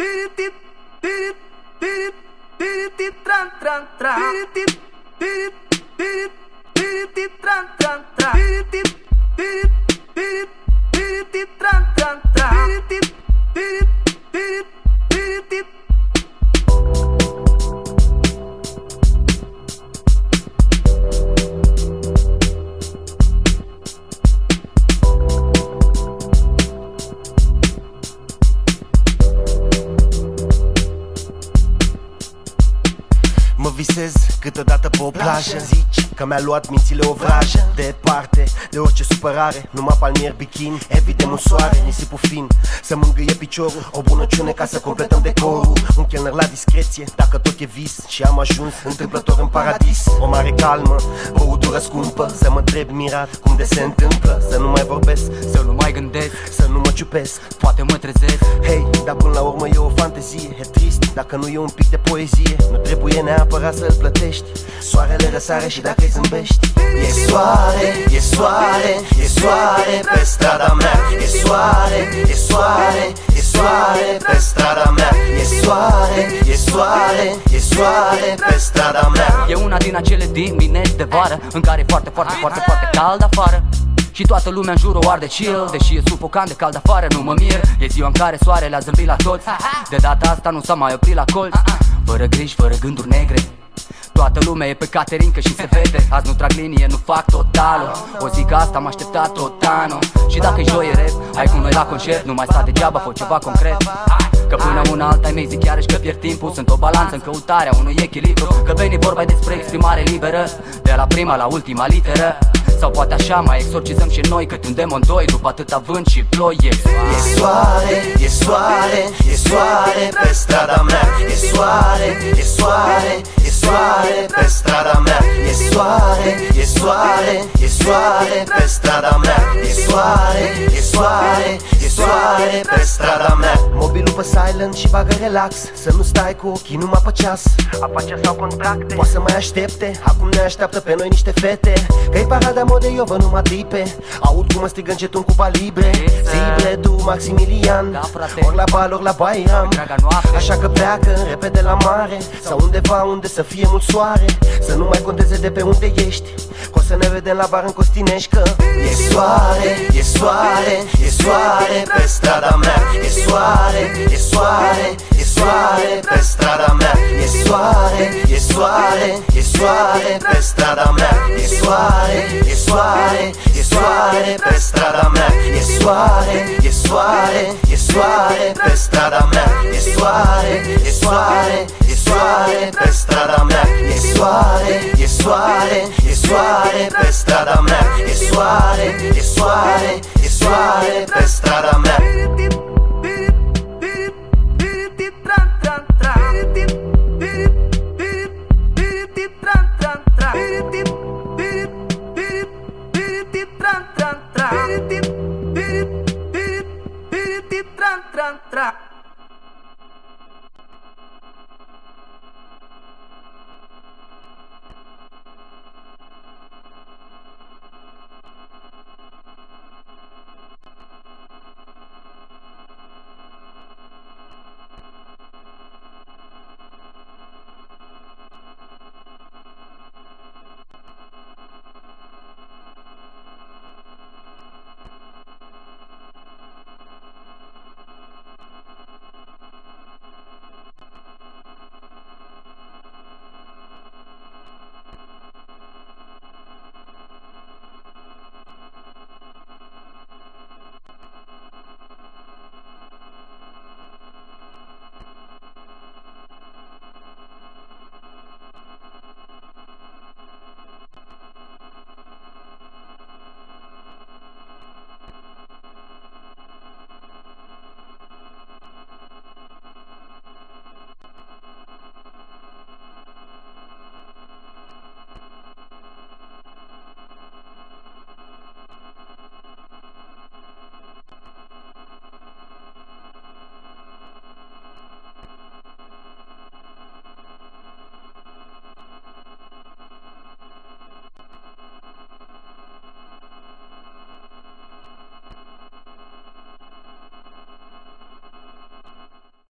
Mă visez câteodată pe o plajă. Zici că mi-a luat mințile o vrajă. Departe de orice supărare, numai palmieri, bikini, evident un soare, nisipul fin să mângâie piciorul, o bunăciune ca să completăm decorul. Un chelner la discreție, dacă tot e vis și am ajuns întâmplător în paradis. O mare calmă, băutură scumpă, să mă întreb mirat cum de se întâmplă. Să nu mai vorbesc, să nu mai gândesc, să nu mă ciupesc, poate mă trezesc. Hei, dar până la urmă e o fantezie. E trist dacă nu e un pic de poezie. Nu trebuie neapărat să-l plătești. Soarele răsare și dacă îi zâmbești. E soare, e soare, e soare pe strada mea. E soare, e soare, e soare pe strada mea. E soare, e soare, e soare pe strada mea. E una din acele dimineți de vară în care e foarte, foarte, foarte, foarte cald afară și toată lumea în jur o arde chill. Deși e sufocant de cald afară, nu mă mir. E ziua în care soarele a zâmbit la toți. De data asta nu s-a mai oprit la colț. Fără griji, fără gânduri negre. Toată lumea e pe caterincă și se vede. Azi nu trag linie, nu fac totalul. O zi ca asta am așteptat tot anul. Și dacă-i joi e rap, hai cu noi la concert. Nu mai sta degeaba, fă ceva concret. Că până una alta ai mei zic iarăși că pierd timpul. Sunt o balanță în căutarea unui echilibru. Că veni vorba despre exprimare liberă, de la prima la ultima literă. Sau poate așa mai exorcizăm și noi cât un demon doi după atâta vânt și ploi. E soare, e soare, e soare pe strada mea. E soare, e soare, e soare pe strada mea. E soare, e soare, e soare pe strada mea. E soare, e soare, e soare pe strada mea. Mobilul pe silent și bagă relax, să nu stai cu ochii numai pe ceas. Afaceri sau contracte, poate să mai aștepte. Acum ne așteaptă pe noi niște fete. Că-i parada mode, eu vă numai tipe. Aud cum mă strigă încet un Cuba Libre. Zible, du, Maximilian, ori la bal, ori la Bairam. Așa că pleacă repede la mare sau undeva unde să fie mult soare. Să nu mai conteze de pe unde ești, că o să ne vedem la bar în Costinești. Că e soare, e soare, e soare pe strada mea. E soare, e soare, e soare pe strada mea. E soare, e soare, e soare pe strada mea. E soare, e soare, e soare pe strada mea. E soare, e soare, e soare pe strada mea. E soare, e soare, e soare pe strada mea. E soare, e soare, e soare pe strada mea. E soare, e soare, e soare pe strada mea. Tra